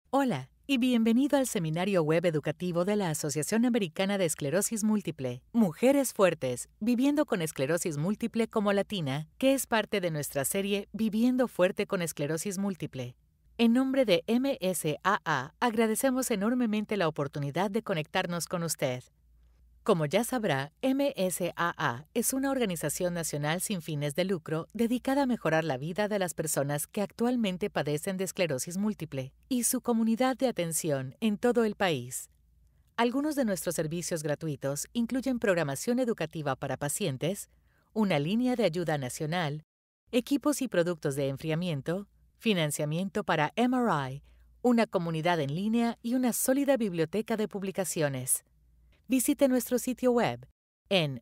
Hola y bienvenido al seminario web educativo de la Asociación Americana de Esclerosis Múltiple, Mujeres Fuertes, Viviendo con Esclerosis Múltiple como Latina, que es parte de nuestra serie Viviendo Fuerte con Esclerosis Múltiple. En nombre de MSAA, agradecemos enormemente la oportunidad de conectarnos con usted. Como ya sabrá, MSAA es una organización nacional sin fines de lucro dedicada a mejorar la vida de las personas que actualmente padecen de esclerosis múltiple y su comunidad de atención en todo el país. Algunos de nuestros servicios gratuitos incluyen programación educativa para pacientes, una línea de ayuda nacional, equipos y productos de enfriamiento, financiamiento para MRI, una comunidad en línea y una sólida biblioteca de publicaciones. Visite nuestro sitio web en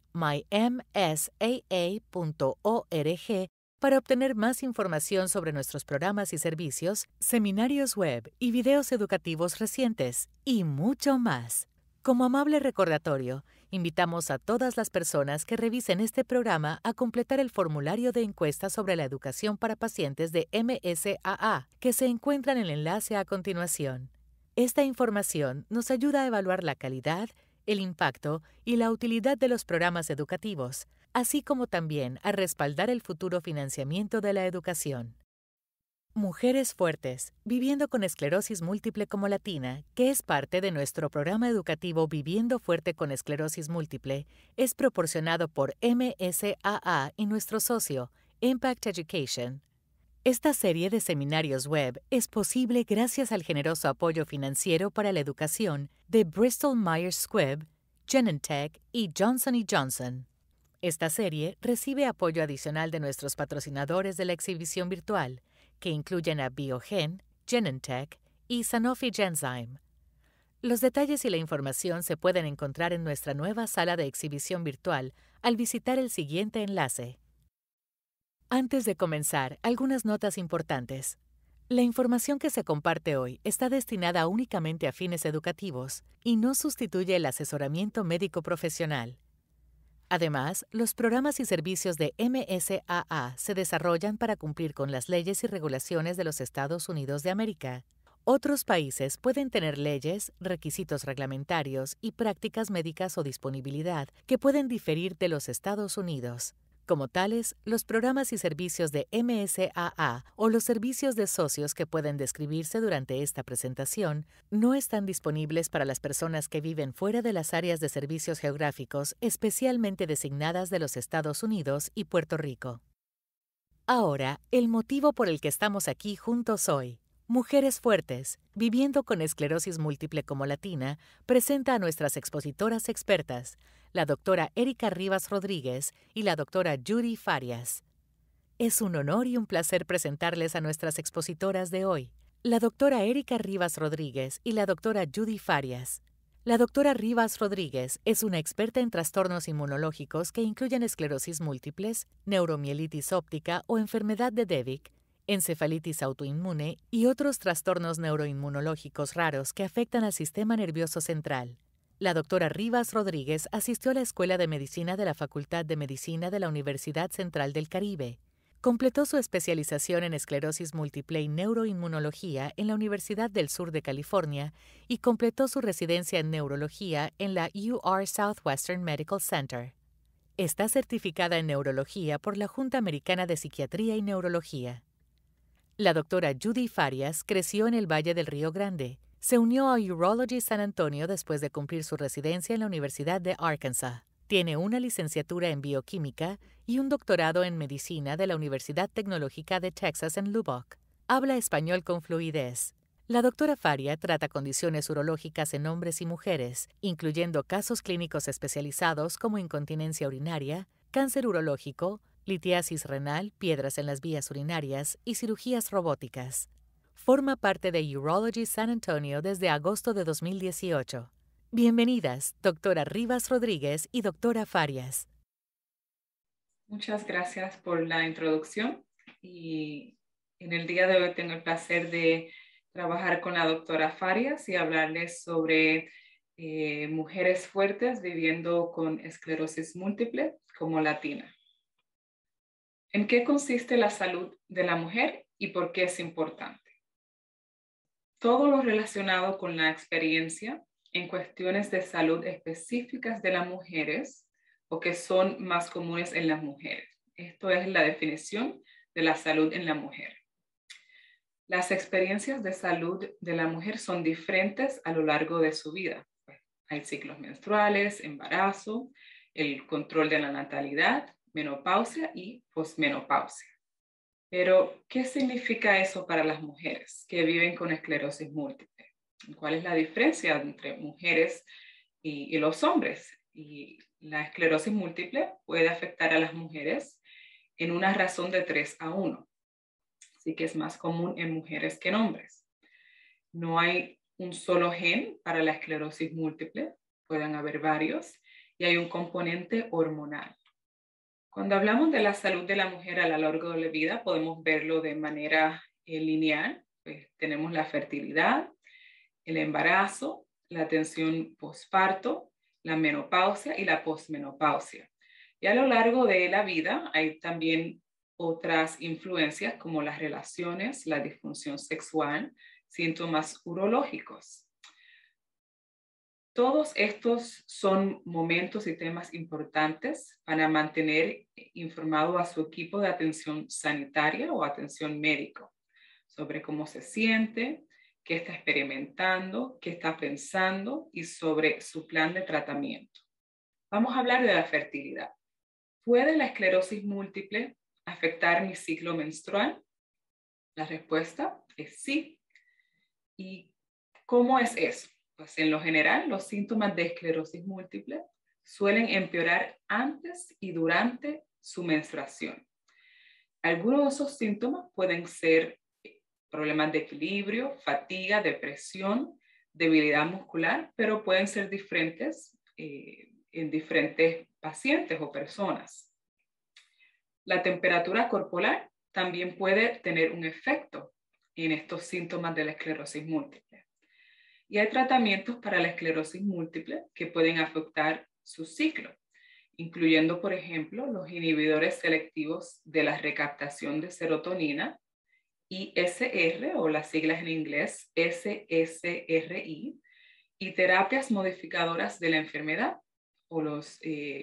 mymsaa.org para obtener más información sobre nuestros programas y servicios, seminarios web y videos educativos recientes, y mucho más. Como amable recordatorio, invitamos a todas las personas que revisen este programa a completar el formulario de encuesta sobre la educación para pacientes de MSAA, que se encuentra en el enlace a continuación. Esta información nos ayuda a evaluar la calidad, el impacto y la utilidad de los programas educativos, así como también a respaldar el futuro financiamiento de la educación. Mujeres Fuertes, Viviendo con Esclerosis Múltiple como Latina, que es parte de nuestro programa educativo Viviendo Fuerte con Esclerosis Múltiple, es proporcionado por MSAA y nuestro socio, Impact Education. Esta serie de seminarios web es posible gracias al generoso apoyo financiero para la educación de Bristol Myers Squibb, Genentech y Johnson Johnson. Esta serie recibe apoyo adicional de nuestros patrocinadores de la exhibición virtual, que incluyen a Biogen, Genentech y Sanofi Genzyme. Los detalles y la información se pueden encontrar en nuestra nueva sala de exhibición virtual al visitar el siguiente enlace. Antes de comenzar, algunas notas importantes. La información que se comparte hoy está destinada únicamente a fines educativos y no sustituye el asesoramiento médico profesional. Además, los programas y servicios de MSAA se desarrollan para cumplir con las leyes y regulaciones de los Estados Unidos de América. Otros países pueden tener leyes, requisitos reglamentarios y prácticas médicas o disponibilidad que pueden diferir de los Estados Unidos. Como tales, los programas y servicios de MSAA o los servicios de socios que pueden describirse durante esta presentación no están disponibles para las personas que viven fuera de las áreas de servicios geográficos especialmente designadas de los Estados Unidos y Puerto Rico. Ahora, el motivo por el que estamos aquí juntos hoy. Mujeres Fuertes, Viviendo con Esclerosis Múltiple como Latina, presenta a nuestras expositoras expertas, la doctora Erika Rivas Rodríguez y la doctora Judy Farias. Es un honor y un placer presentarles a nuestras expositoras de hoy, la doctora Erika Rivas Rodríguez y la doctora Judy Farias. La doctora Rivas Rodríguez es una experta en trastornos inmunológicos que incluyen esclerosis múltiples, neuromielitis óptica o enfermedad de Devic, encefalitis autoinmune y otros trastornos neuroinmunológicos raros que afectan al sistema nervioso central. La doctora Rivas Rodríguez asistió a la Escuela de Medicina de la Facultad de Medicina de la Universidad Central del Caribe. Completó su especialización en esclerosis múltiple y neuroinmunología en la Universidad del Sur de California y completó su residencia en neurología en la UR Southwestern Medical Center. Está certificada en neurología por la Junta Americana de Psiquiatría y Neurología. La doctora Judy Farias creció en el Valle del Río Grande. Se unió a Urology San Antonio después de cumplir su residencia en la Universidad de Arkansas. Tiene una licenciatura en bioquímica y un doctorado en medicina de la Universidad Tecnológica de Texas en Lubbock. Habla español con fluidez. La doctora Faria trata condiciones urológicas en hombres y mujeres, incluyendo casos clínicos especializados como incontinencia urinaria, cáncer urológico, litiasis renal, piedras en las vías urinarias y cirugías robóticas. Forma parte de Urology San Antonio desde agosto de 2018. Bienvenidas, doctora Rivas Rodríguez y doctora Farias. Muchas gracias por la introducción y en el día de hoy tengo el placer de trabajar con la doctora Farias y hablarles sobre mujeres fuertes viviendo con esclerosis múltiple como latina. ¿En qué consiste la salud de la mujer y por qué es importante? todo lo relacionado con la experiencia en cuestiones de salud específicas de las mujeres o que son más comunes en las mujeres. Esto es la definición de la salud en la mujer. Las experiencias de salud de la mujer son diferentes a lo largo de su vida. Hay ciclos menstruales, embarazo, el control de la natalidad, menopausia y posmenopausia. Pero, ¿qué significa eso para las mujeres que viven con esclerosis múltiple? ¿Cuál es la diferencia entre mujeres y los hombres? Y la esclerosis múltiple puede afectar a las mujeres en una razón de 3:1. Así que es más común en mujeres que en hombres. No hay un solo gen para la esclerosis múltiple, pueden haber varios, y hay un componente hormonal. Cuando hablamos de la salud de la mujer a lo largo de la vida, podemos verlo de manera lineal. Pues, tenemos la fertilidad, el embarazo, la atención posparto, la menopausia y la posmenopausia. Y a lo largo de la vida hay también otras influencias como las relaciones, la disfunción sexual, síntomas urológicos. Todos estos son momentos y temas importantes para mantener informado a su equipo de atención sanitaria o atención médico sobre cómo se siente, qué está experimentando, qué está pensando y sobre su plan de tratamiento. Vamos a hablar de la fertilidad. ¿Puede la esclerosis múltiple afectar mi ciclo menstrual? La respuesta es sí. ¿Y cómo es eso? Pues en lo general, los síntomas de esclerosis múltiple suelen empeorar antes y durante su menstruación. Algunos de esos síntomas pueden ser problemas de equilibrio, fatiga, depresión, debilidad muscular, pero pueden ser diferentes en diferentes pacientes o personas. La temperatura corporal también puede tener un efecto en estos síntomas de la esclerosis múltiple. Y hay tratamientos para la esclerosis múltiple que pueden afectar su ciclo, incluyendo, por ejemplo, los inhibidores selectivos de la recaptación de serotonina, ISR, o las siglas en inglés SSRI, y terapias modificadoras de la enfermedad, o los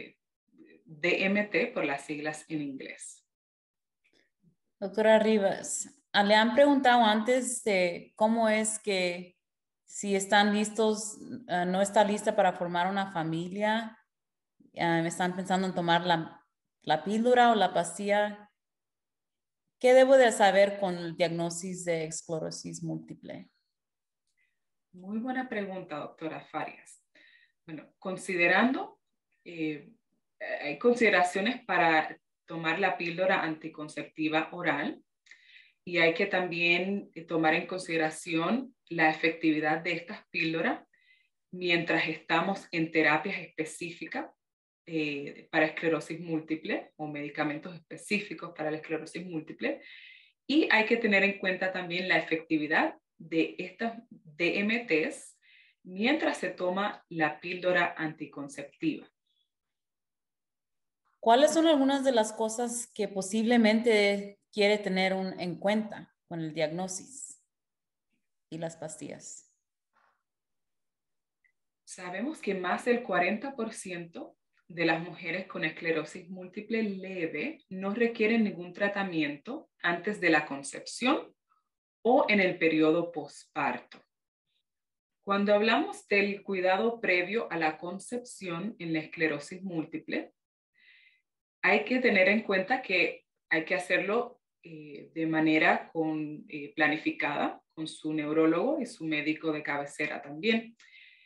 DMT por las siglas en inglés. Doctora Rivas, le han preguntado antes de cómo es que si están listos, no está lista para formar una familia, están pensando en tomar la píldora o la pastilla. ¿Qué debo de saber con el diagnóstico de esclerosis múltiple? Muy buena pregunta, doctora Farias. Bueno, considerando, hay consideraciones para tomar la píldora anticonceptiva oral y hay que también tomar en consideración la efectividad de estas píldoras mientras estamos en terapias específicas para esclerosis múltiple o medicamentos específicos para la esclerosis múltiple. Y hay que tener en cuenta también la efectividad de estas DMTs mientras se toma la píldora anticonceptiva. ¿Cuáles son algunas de las cosas que posiblemente quiere tener en cuenta con el diagnóstico y las pastillas? Sabemos que más del 40% de las mujeres con esclerosis múltiple leve no requieren ningún tratamiento antes de la concepción o en el periodo posparto. Cuando hablamos del cuidado previo a la concepción en la esclerosis múltiple, hay que tener en cuenta que hay que hacerlo de manera planificada con su neurólogo y su médico de cabecera también,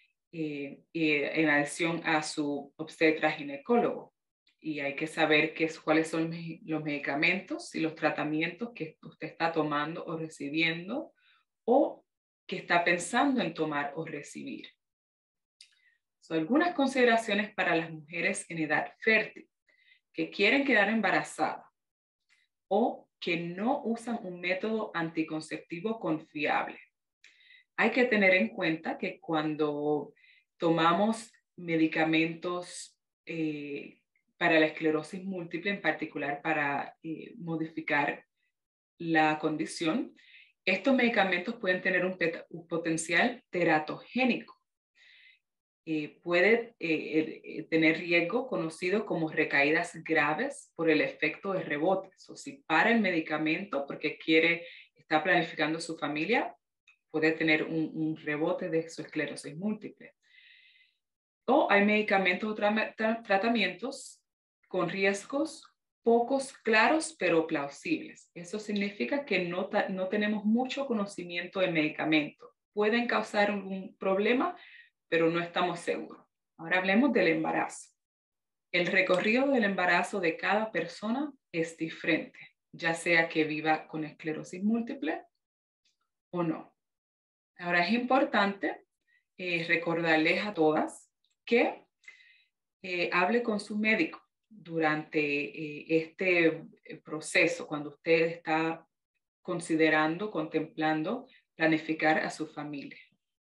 en adición a su obstetra ginecólogo. Y hay que saber cuáles son los medicamentos y los tratamientos que usted está tomando o recibiendo o que está pensando en tomar o recibir. Algunas consideraciones para las mujeres en edad fértil que quieren quedar embarazadas o que no usan un método anticonceptivo confiable. Hay que tener en cuenta que cuando tomamos medicamentos para la esclerosis múltiple, en particular para modificar la condición, Estos medicamentos pueden tener un potencial teratogénico. Puede tener riesgo conocido como recaídas graves por el efecto de rebotes. O si para el medicamento porque está planificando su familia, puede tener un rebote de su esclerosis múltiple. O hay medicamentos o tratamientos con riesgos pocos claros pero plausibles. Eso significa que no tenemos mucho conocimiento del medicamento. Pueden causar un problema, pero no estamos seguros. Ahora hablemos del embarazo. El recorrido del embarazo de cada persona es diferente, ya sea que viva con esclerosis múltiple o no. Ahora es importante recordarles a todas que hable con su médico durante este proceso, cuando usted está contemplando planificar a su familia.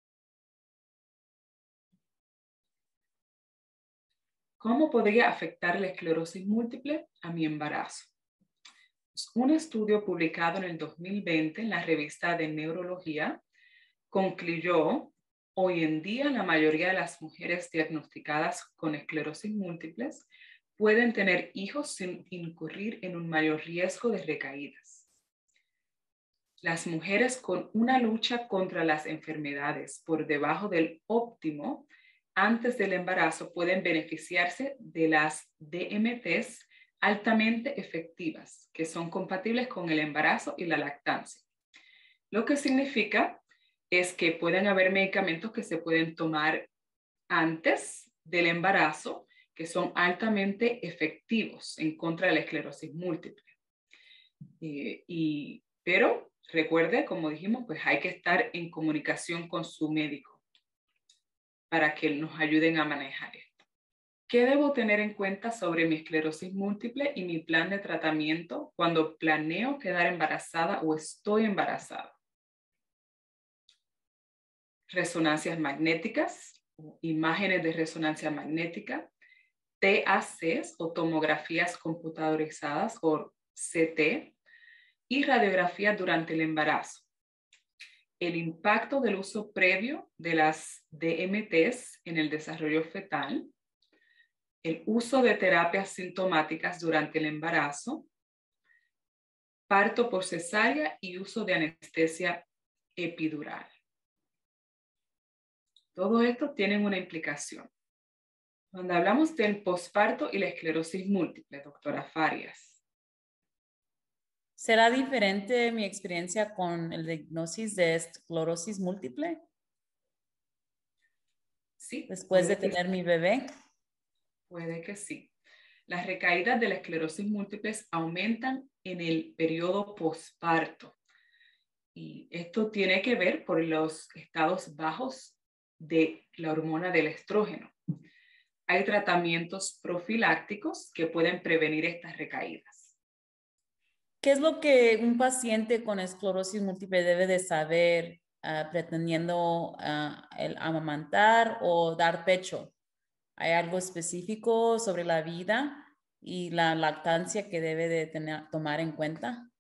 ¿Cómo podría afectar la esclerosis múltiple a mi embarazo? Un estudio publicado en el 2020 en la revista de Neurología concluyó: hoy en día la mayoría de las mujeres diagnosticadas con esclerosis múltiples pueden tener hijos sin incurrir en un mayor riesgo de recaídas. Las mujeres con una lucha contra las enfermedades por debajo del óptimo antes del embarazo pueden beneficiarse de las DMTs altamente efectivas, que son compatibles con el embarazo y la lactancia. Lo que significa es que pueden haber medicamentos que se pueden tomar antes del embarazo, que son altamente efectivos en contra de la esclerosis múltiple. Pero recuerde, como dijimos, pues hay que estar en comunicación con su médico para que nos ayuden a manejar esto. ¿Qué debo tener en cuenta sobre mi esclerosis múltiple y mi plan de tratamiento cuando planeo quedar embarazada o estoy embarazada? Resonancias magnéticas, imágenes de resonancia magnética, TACs o tomografías computadorizadas o CT y radiografías durante el embarazo. El impacto del uso previo de las DMTs en el desarrollo fetal, el uso de terapias sintomáticas durante el embarazo, parto por cesárea y uso de anestesia epidural. Todo esto tiene una implicación. Cuando hablamos del posparto y la esclerosis múltiple, doctora Farias. ¿Será diferente mi experiencia con el diagnóstico de esclerosis múltiple? Sí. Después de tener mi bebé. Puede que sí. Las recaídas de la esclerosis múltiple aumentan en el periodo posparto. Y esto tiene que ver por los estados bajos de la hormona del estrógeno. Hay tratamientos profilácticos que pueden prevenir estas recaídas. ¿Qué es lo que un paciente con esclerosis múltiple debe de saber pretendiendo el amamantar o dar pecho? ¿Hay algo específico sobre la vida y la lactancia que debe de tomar en cuenta?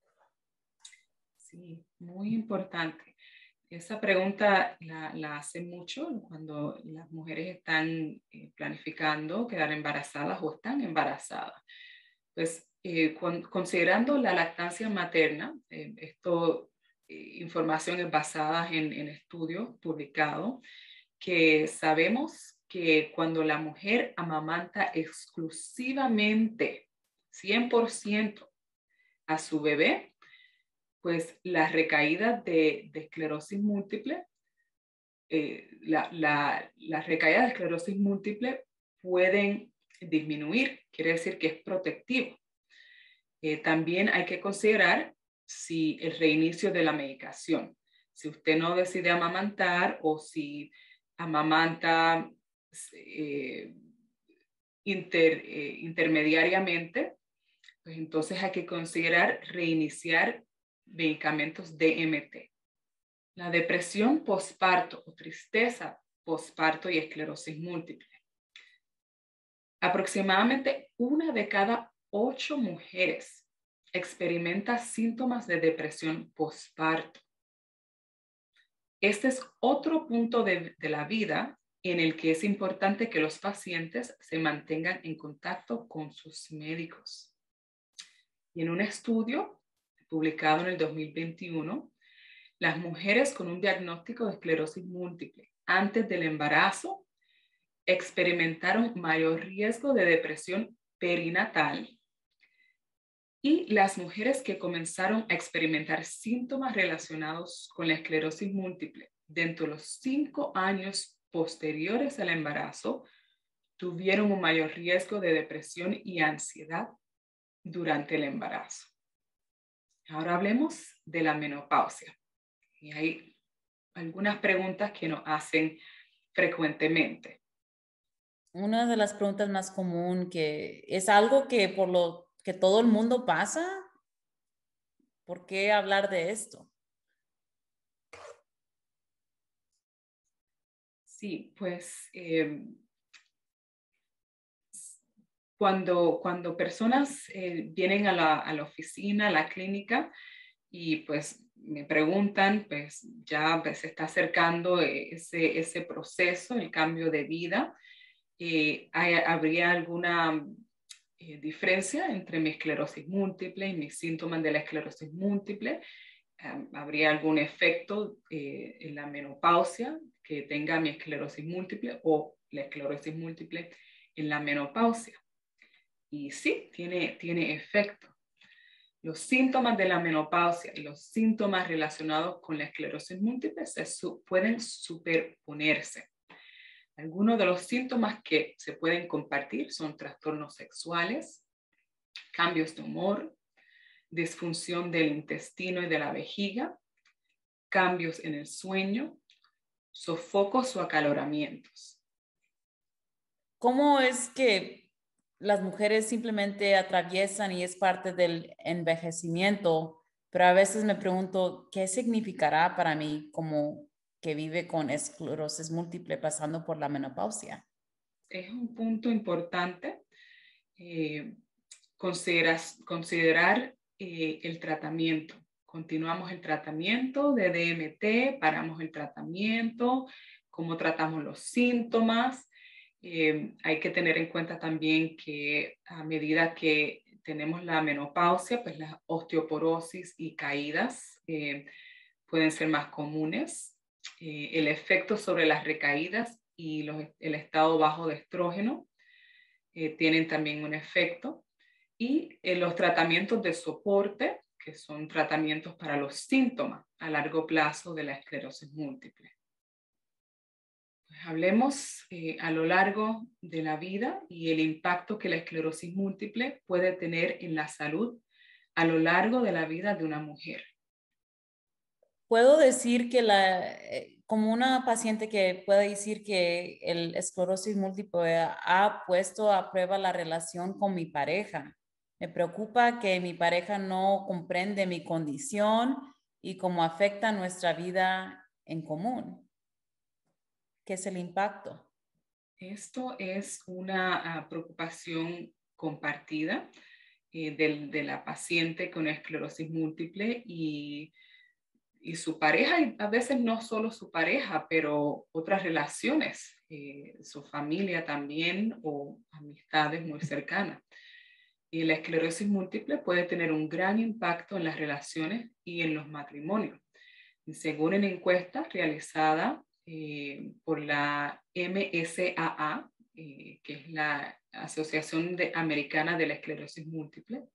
Sí, muy importante. Esa pregunta la hacen mucho cuando las mujeres están planificando quedar embarazadas o están embarazadas. Pues considerando la lactancia materna, información es basada en estudios publicados, que sabemos que cuando la mujer amamanta exclusivamente 100% a su bebé, pues las recaídas de esclerosis múltiple, las recaídas de esclerosis múltiple pueden disminuir, quiere decir que es protectivo. También hay que considerar si el reinicio de la medicación. Si usted no decide amamantar o si amamanta intermediariamente, pues entonces hay que considerar reiniciar medicamentos DMT. La depresión posparto o tristeza posparto y esclerosis múltiple. Aproximadamente 1 de cada 8 mujeres experimenta síntomas de depresión postparto. Este es otro punto de la vida en el que es importante que los pacientes se mantengan en contacto con sus médicos. Y en un estudio publicado en el 2021, las mujeres con un diagnóstico de esclerosis múltiple antes del embarazo experimentaron mayor riesgo de depresión perinatal, y las mujeres que comenzaron a experimentar síntomas relacionados con la esclerosis múltiple dentro de los 5 años posteriores al embarazo tuvieron un mayor riesgo de depresión y ansiedad durante el embarazo. Ahora hablemos de la menopausia. Y hay algunas preguntas que nos hacen frecuentemente. Una de las preguntas más comunes, que es algo que por lo que todo el mundo pasa, ¿por qué hablar de esto? Sí, pues cuando personas vienen a la oficina, a la clínica, y pues me preguntan, pues ya pues, se está acercando ese proceso, el cambio de vida. ¿Habría alguna diferencia entre mi esclerosis múltiple y mis síntomas de la esclerosis múltiple? ¿Habría algún efecto en la menopausia que tenga mi esclerosis múltiple o la esclerosis múltiple en la menopausia? Y sí, tiene efecto. Los síntomas de la menopausia y los síntomas relacionados con la esclerosis múltiple pueden superponerse. Algunos de los síntomas que se pueden compartir son trastornos sexuales, cambios de humor, disfunción del intestino y de la vejiga, cambios en el sueño, sofocos o acaloramientos. ¿Cómo es que las mujeres simplemente atraviesan y es parte del envejecimiento? Pero a veces me pregunto, ¿qué significará para mí como que vive con esclerosis múltiple pasando por la menopausia? Es un punto importante considerar el tratamiento. Continuamos el tratamiento de DMT, paramos el tratamiento, cómo tratamos los síntomas. Hay que tener en cuenta también que a medida que tenemos la menopausia, pues la osteoporosis y caídas pueden ser más comunes. El efecto sobre las recaídas y el estado bajo de estrógeno tienen también un efecto. Y los tratamientos de soporte, que son tratamientos para los síntomas a largo plazo de la esclerosis múltiple. Pues hablemos a lo largo de la vida y el impacto que la esclerosis múltiple puede tener en la salud a lo largo de la vida de una mujer. Puedo decir que como una paciente que puede decir que el esclerosis múltiple ha puesto a prueba la relación con mi pareja. Me preocupa que mi pareja no comprende mi condición y cómo afecta nuestra vida en común. ¿Qué es el impacto? Esto es una preocupación compartida de la paciente con esclerosis múltiple y su pareja, y a veces no solo su pareja, pero otras relaciones, su familia también o amistades muy cercanas. Y la esclerosis múltiple puede tener un gran impacto en las relaciones y en los matrimonios. Y según una encuesta realizada por la MSAA, que es la Asociación Americana de la Esclerosis Múltiple,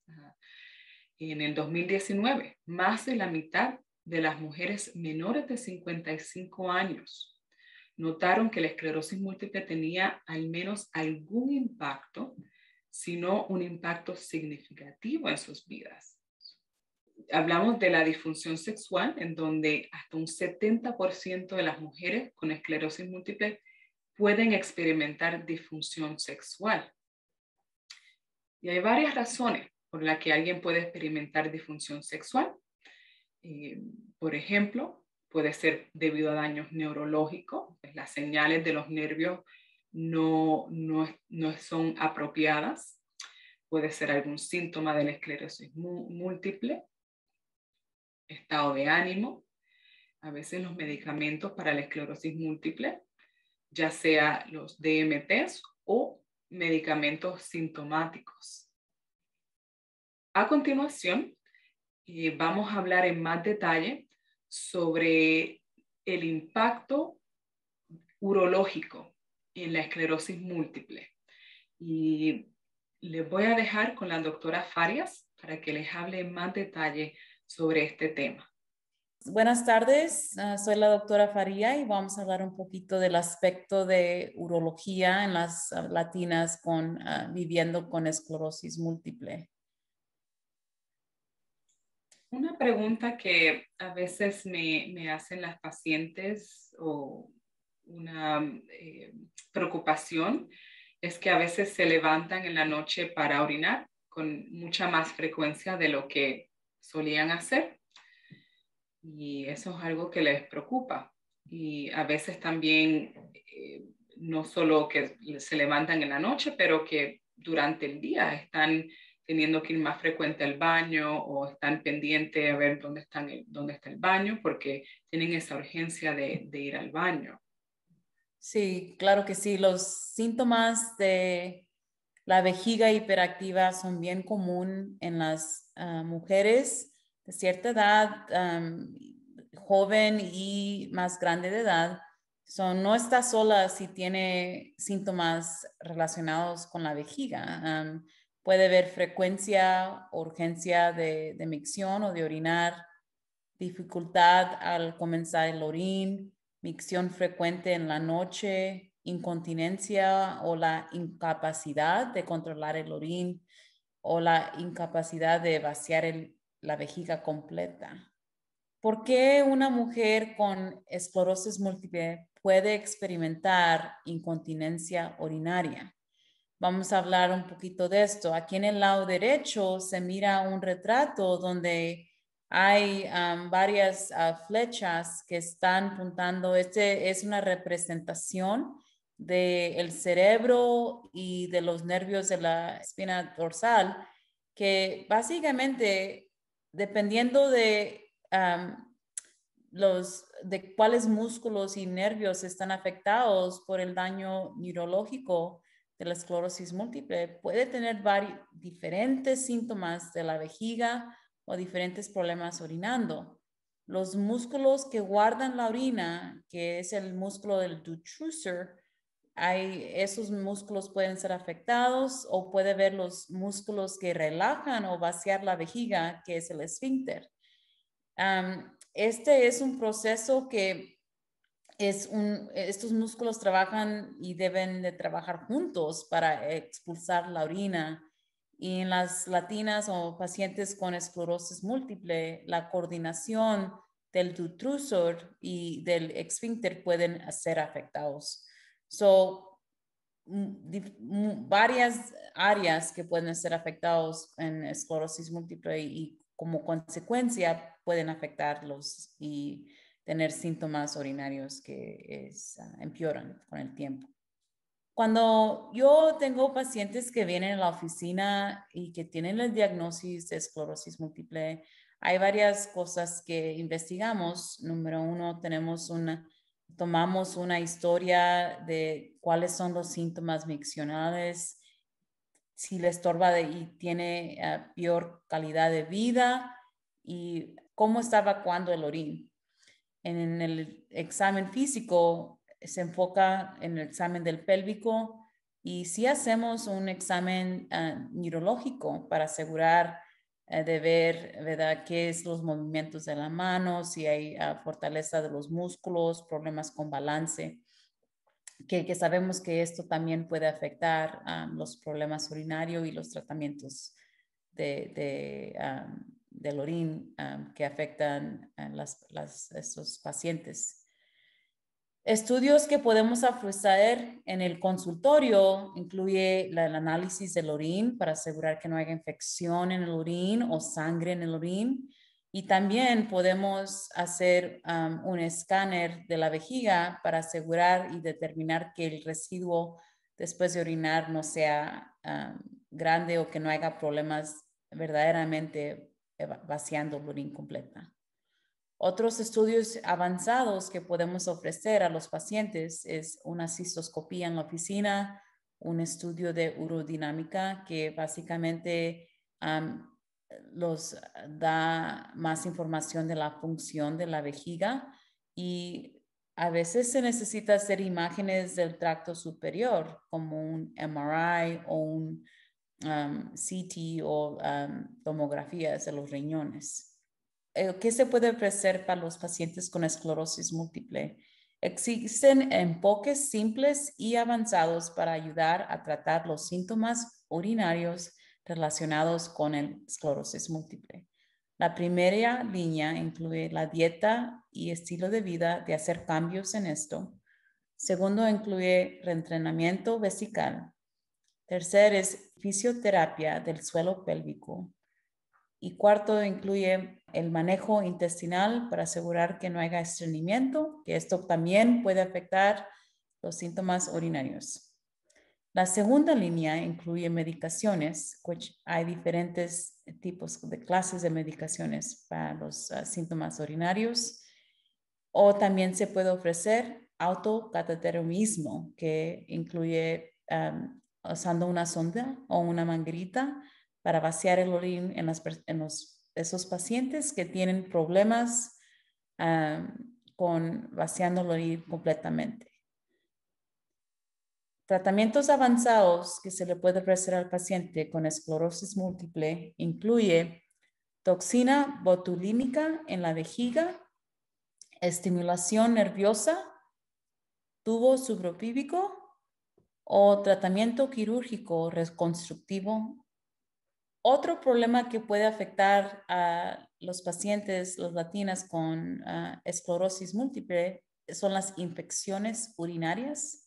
en el 2019, más de la mitad de las mujeres menores de 55 años notaron que la esclerosis múltiple tenía al menos algún impacto, sino un impacto significativo en sus vidas. Hablamos de la disfunción sexual, en donde hasta un 70% de las mujeres con esclerosis múltiple pueden experimentar disfunción sexual. Y hay varias razones por las que alguien puede experimentar disfunción sexual. Por ejemplo, puede ser debido a daños neurológicos, pues las señales de los nervios no son apropiadas. puede ser algún síntoma de la esclerosis múltiple, estado de ánimo, a veces los medicamentos para la esclerosis múltiple, ya sea los DMTs o medicamentos sintomáticos. A continuación, vamos a hablar en más detalle sobre el impacto urológico en la esclerosis múltiple. Y les voy a dejar con la doctora Farias para que les hable en más detalle sobre este tema. Buenas tardes, soy la doctora Faría y vamos a hablar un poquito del aspecto de urología en las latinas viviendo con esclerosis múltiple. Una pregunta que a veces me hacen las pacientes o una preocupación es que a veces se levantan en la noche para orinar con mucha más frecuencia de lo que solían hacer. Y eso es algo que les preocupa. Y a veces también, no solo que se levantan en la noche, pero que durante el día están teniendo que ir más frecuente al baño o están pendientes a ver dónde está el baño porque tienen esa urgencia de ir al baño. Sí, claro que sí. Los síntomas de la vejiga hiperactiva son bien común en las mujeres de cierta edad, joven y más grande de edad. No está sola si tiene síntomas relacionados con la vejiga. Puede haber frecuencia, urgencia de micción o de orinar, dificultad al comenzar el orín, micción frecuente en la noche, incontinencia o la incapacidad de controlar el orín o la incapacidad de vaciar la vejiga completa. ¿Por qué una mujer con esclerosis múltiple puede experimentar incontinencia urinaria? Vamos a hablar un poquito de esto. Aquí en el lado derecho se mira un retrato donde hay varias flechas que están apuntando. Este es una representación del cerebro y de los nervios de la espina dorsal, que básicamente, dependiendo de de cuáles músculos y nervios están afectados por el daño neurológico de la esclerosis múltiple, puede tener diferentes síntomas de la vejiga o diferentes problemas orinando. Los músculos que guardan la orina, que es el músculo del detrusor, esos músculos pueden ser afectados o puede haber los músculos que relajan o vaciar la vejiga, que es el esfínter. Este es un proceso que estos músculos trabajan y deben de trabajar juntos para expulsar la orina. Y en las latinas o pacientes con esclerosis múltiple, la coordinación del detrusor y del esfínter pueden ser afectados. Varias áreas que pueden ser afectados en esclerosis múltiple y como consecuencia pueden afectarlos y tener síntomas urinarios que empeoran con el tiempo. Cuando yo tengo pacientes que vienen a la oficina y que tienen el diagnóstico de esclerosis múltiple, hay varias cosas que investigamos. Número uno, tomamos una historia de cuáles son los síntomas miccionales, si le estorba y tiene peor calidad de vida y cómo está evacuando el orín. En el examen físico se enfoca en el examen del pélvico y sí hacemos un examen neurológico para asegurar de ver, ¿verdad?, qué es los movimientos de la mano, si hay fortaleza de los músculos, problemas con balance, que sabemos que esto también puede afectar los problemas urinarios y los tratamientos del orín que afectan a estos pacientes. Estudios que podemos hacer en el consultorio incluye el análisis del orín para asegurar que no haya infección en el orín o sangre en el orín. Y también podemos hacer un escáner de la vejiga para asegurar y determinar que el residuo después de orinar no sea grande o que no haya problemas verdaderamente vaciando el orina completa. Otros estudios avanzados que podemos ofrecer a los pacientes es una cistoscopía en la oficina, un estudio de urodinámica que básicamente los da más información de la función de la vejiga, y a veces se necesita hacer imágenes del tracto superior como un MRI o un CT o tomografías de los riñones. ¿Qué se puede ofrecer para los pacientes con esclerosis múltiple? Existen enfoques simples y avanzados para ayudar a tratar los síntomas urinarios relacionados con el esclerosis múltiple. La primera línea incluye la dieta y estilo de vida de hacer cambios en esto. Segundo, incluye reentrenamiento vesical. Tercer es fisioterapia del suelo pélvico. Y cuarto, incluye el manejo intestinal para asegurar que no haya estreñimiento, que esto también puede afectar los síntomas urinarios. La segunda línea incluye medicaciones, hay diferentes tipos de clases de medicaciones para los síntomas urinarios. O también se puede ofrecer autocateterismo, que incluye usando una sonda o una manguerita para vaciar el orín en esos pacientes que tienen problemas con vaciando el orín completamente. Tratamientos avanzados que se le puede ofrecer al paciente con esclerosis múltiple incluye toxina botulínica en la vejiga, estimulación nerviosa, tubo suprapúbico o tratamiento quirúrgico reconstructivo. Otro problema que puede afectar a los pacientes, los latinas con esclerosis múltiple, son las infecciones urinarias.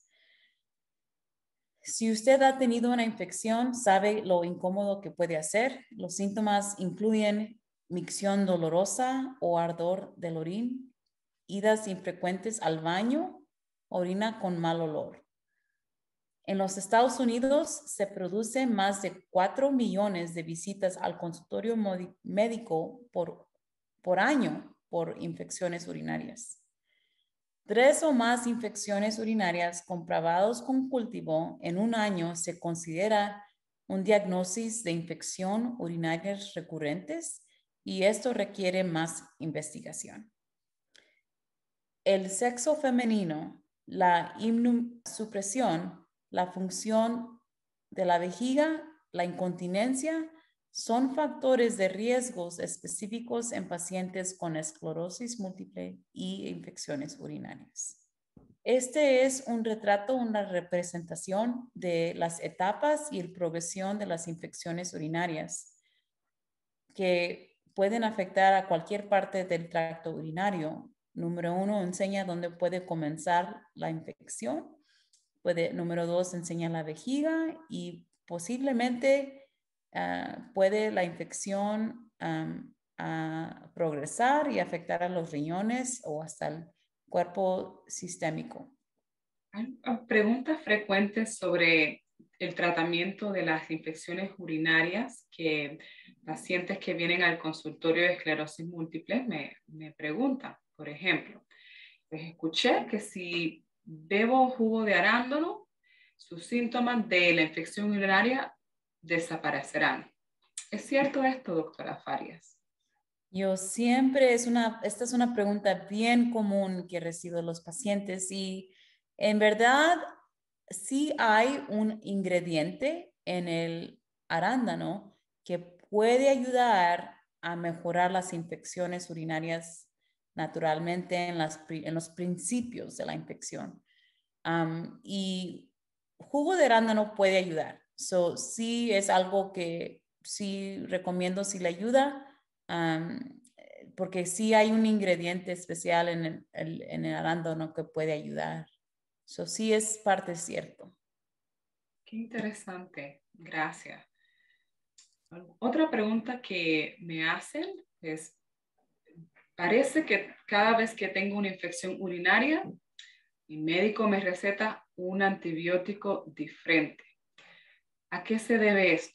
Si usted ha tenido una infección, sabe lo incómodo que puede hacer. Los síntomas incluyen micción dolorosa o ardor del orín, idas infrecuentes al baño, orina con mal olor. En los Estados Unidos se producen más de 4 millones de visitas al consultorio médico por año por infecciones urinarias. 3 o más infecciones urinarias comprobadas con cultivo en un año se considera un diagnóstico de infección urinarias recurrentes, y esto requiere más investigación. El sexo femenino, la inmunosupresión, la función de la vejiga, la incontinencia, son factores de riesgos específicos en pacientes con esclerosis múltiple y infecciones urinarias. Este es un retrato, una representación de las etapas y la progresión de las infecciones urinarias que pueden afectar a cualquier parte del tracto urinario. Número 1 enseña dónde puede comenzar la infección. Número 2 enseña la vejiga, y posiblemente puede la infección progresar y afectar a los riñones o hasta el cuerpo sistémico. Hay preguntas frecuentes sobre el tratamiento de las infecciones urinarias que pacientes que vienen al consultorio de esclerosis múltiple me preguntan. Por ejemplo, pues escuché que si bebo jugo de arándano, sus síntomas de la infección urinaria desaparecerán. ¿Es cierto esto, doctora Farias? Esta es una pregunta bien común que recibo de los pacientes, y en verdad sí hay un ingrediente en el arándano que puede ayudar a mejorar las infecciones urinarias naturalmente en los principios de la infección. Y jugo de arándano puede ayudar. Sí es algo que sí recomiendo si le ayuda, porque sí hay un ingrediente especial en el arándano que puede ayudar. Sí es parte cierto. Qué interesante. Gracias. Otra pregunta que me hacen es, parece que cada vez que tengo una infección urinaria, mi médico me receta un antibiótico diferente. ¿A qué se debe esto?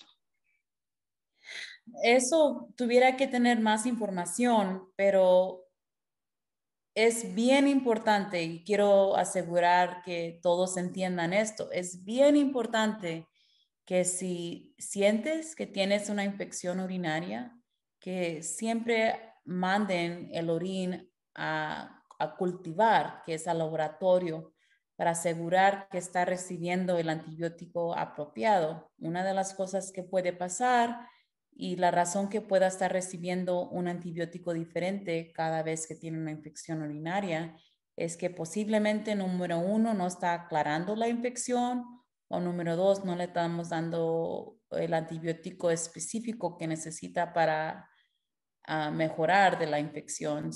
Eso tuviera que tener más información, pero es bien importante y quiero asegurar que todos entiendan esto. Es bien importante que si sientes que tienes una infección urinaria, que siempre manden el orín a cultivar, que es al laboratorio, para asegurar que está recibiendo el antibiótico apropiado. Una de las cosas que puede pasar y la razón que pueda estar recibiendo un antibiótico diferente cada vez que tiene una infección urinaria es que posiblemente, número uno, no está aclarando la infección, o número dos, no le estamos dando el antibiótico específico que necesita para mejorar de la infección.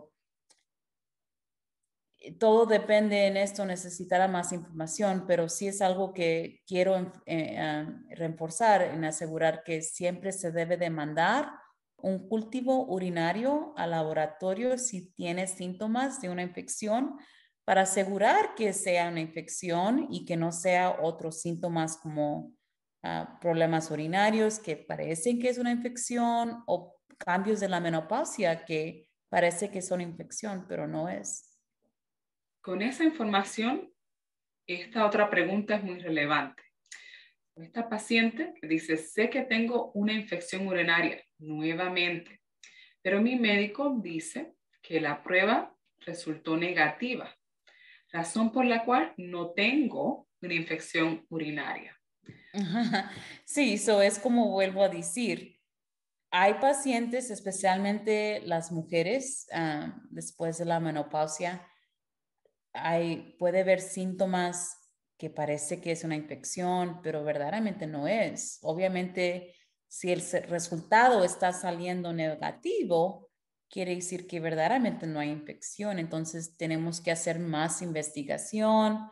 Todo depende en esto, necesitará más información, pero sí es algo que quiero reforzar en asegurar que siempre se debe de mandar un cultivo urinario al laboratorio si tiene síntomas de una infección para asegurar que sea una infección y que no sea otros síntomas como problemas urinarios que parecen que es una infección o cambios de la menopausia que parece que son infección, pero no es. Con esa información, esta otra pregunta es muy relevante. Esta paciente que dice, sé que tengo una infección urinaria nuevamente, pero mi médico dice que la prueba resultó negativa, razón por la cual no tengo una infección urinaria. Sí, eso es como vuelvo a decir. Hay pacientes, especialmente las mujeres, después de la menopausia, puede haber síntomas que parece que es una infección, pero verdaderamente no es. Obviamente, si el resultado está saliendo negativo, quiere decir que verdaderamente no hay infección. Entonces, tenemos que hacer más investigación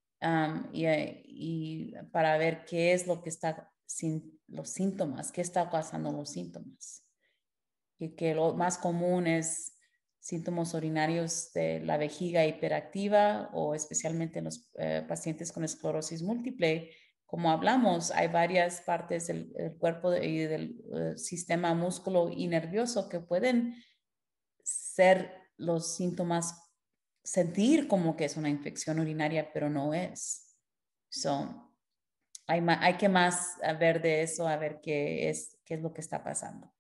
y para ver qué es lo que está los síntomas, qué está causando los síntomas. Y que lo más común es síntomas urinarios de la vejiga hiperactiva o especialmente en los pacientes con esclerosis múltiple. Como hablamos, hay varias partes del cuerpo y del sistema músculo y nervioso que pueden ser los síntomas, sentir como que es una infección urinaria, pero no es. Hay que más ver de eso, a ver qué es lo que está pasando.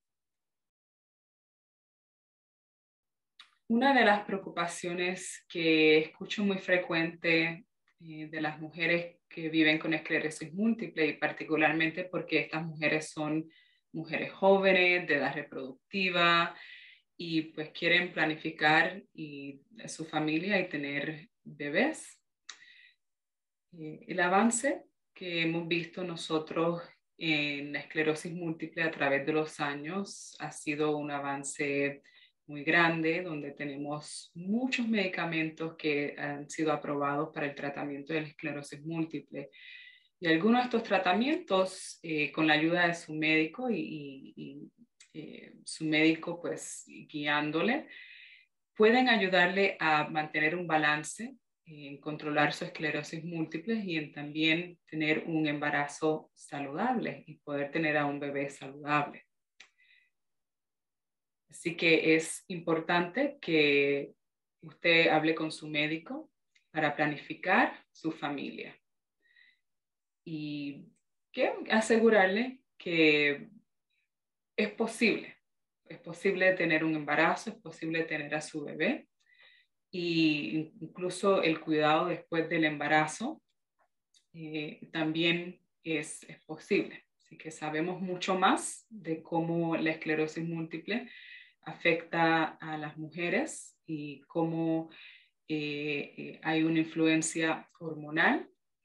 Una de las preocupaciones que escucho muy frecuente de las mujeres que viven con esclerosis múltiple y particularmente porque estas mujeres son mujeres jóvenes de edad reproductiva y pues quieren planificar su familia y tener bebés. El avance que hemos visto nosotros en la esclerosis múltiple a través de los años ha sido un avance muy grande, donde tenemos muchos medicamentos que han sido aprobados para el tratamiento de la esclerosis múltiple. Y algunos de estos tratamientos, con la ayuda de su médico su médico pues guiándole, pueden ayudarle a mantener un balance, en controlar su esclerosis múltiple y en también tener un embarazo saludable y poder tener a un bebé saludable. Así que es importante que usted hable con su médico para planificar su familia y que asegurarle que es posible tener un embarazo, es posible tener a su bebé y incluso el cuidado después del embarazo también es posible. Así que sabemos mucho más de cómo la esclerosis múltiple afecta a las mujeres y cómo hay una influencia hormonal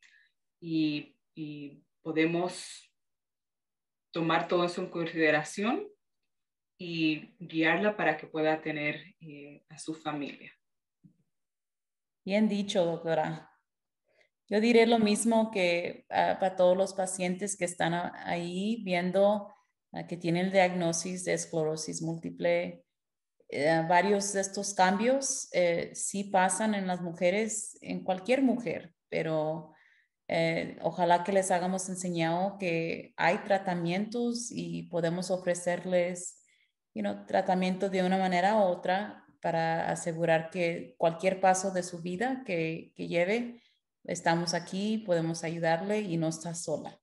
y podemos tomar todo eso en consideración y guiarla para que pueda tener a su familia. Bien dicho, doctora. Yo diré lo mismo que para todos los pacientes que están ahí viendo que tienen el diagnóstico de esclerosis múltiple. Varios de estos cambios sí pasan en las mujeres, en cualquier mujer, pero Ojalá que les hayamos enseñado que hay tratamientos y podemos ofrecerles, tratamiento de una manera u otra para asegurar que cualquier paso de su vida que lleve, estamos aquí, podemos ayudarle y no está sola.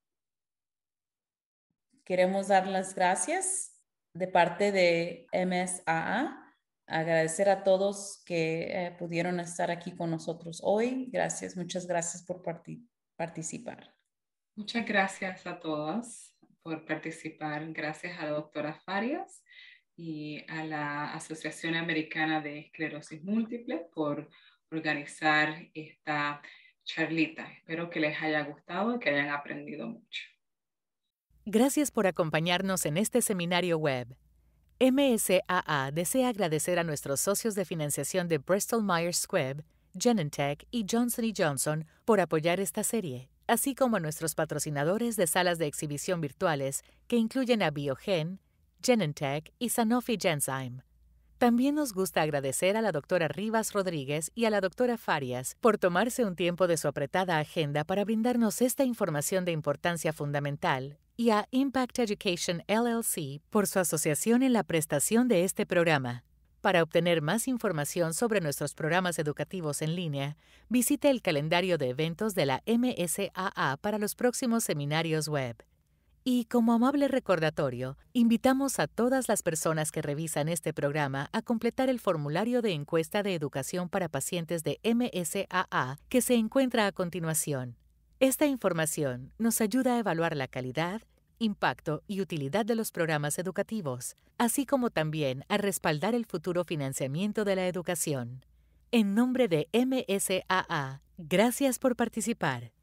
Queremos dar las gracias de parte de MSAA. Agradecer a todos que pudieron estar aquí con nosotros hoy. Gracias, muchas gracias por participar. Muchas gracias a todas por participar. Gracias a la doctora Farias y a la Asociación Americana de Esclerosis Múltiple por organizar esta charlita. Espero que les haya gustado y que hayan aprendido mucho. Gracias por acompañarnos en este seminario web. MSAA desea agradecer a nuestros socios de financiación de Bristol Myers Squibb, Genentech y Johnson & Johnson por apoyar esta serie, así como a nuestros patrocinadores de salas de exhibición virtuales que incluyen a Biogen, Genentech y Sanofi Genzyme. También nos gusta agradecer a la doctora Rivas Rodríguez y a la doctora Farias por tomarse un tiempo de su apretada agenda para brindarnos esta información de importancia fundamental y a Impact Education LLC por su asociación en la prestación de este programa. Para obtener más información sobre nuestros programas educativos en línea, visite el calendario de eventos de la MSAA para los próximos seminarios web. Y como amable recordatorio, invitamos a todas las personas que revisan este programa a completar el formulario de encuesta de educación para pacientes de MSAA que se encuentra a continuación. Esta información nos ayuda a evaluar la calidad, impacto y utilidad de los programas educativos, así como también a respaldar el futuro financiamiento de la educación. En nombre de MSAA, gracias por participar.